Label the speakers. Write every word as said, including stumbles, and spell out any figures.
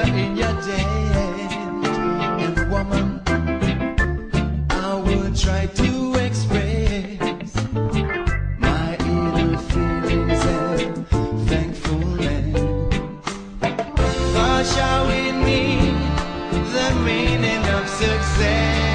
Speaker 1: in your debt. And woman, I would try to express my inner feelings and thankfulness. For showing me the meaning of success.